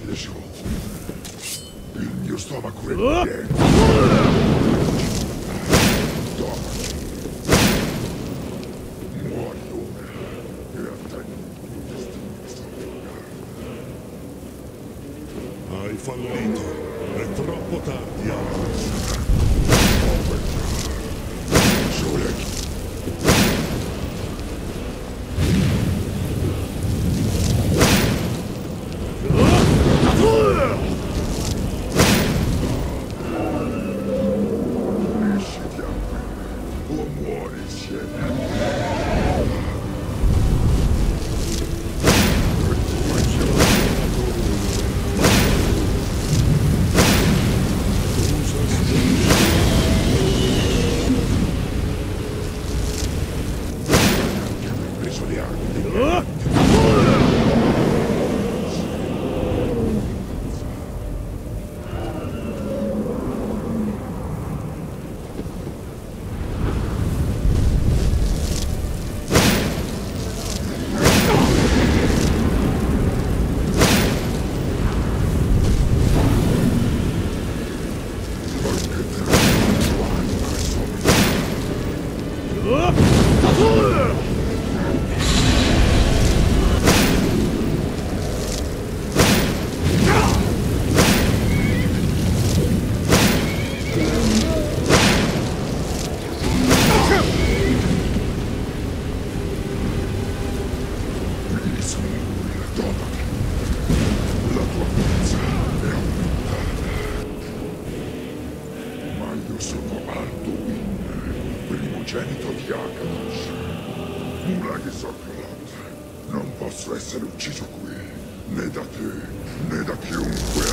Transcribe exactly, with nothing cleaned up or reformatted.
Gesù. Il mio stomaco è pieno. Dormi. Muori ora e attendi il destino di questo luogo. Hai fallito. È troppo tardi, Alfa. Primogenito di Akadosh, Mulagi Sokolot, non posso essere ucciso qui, né da te, né da chiunque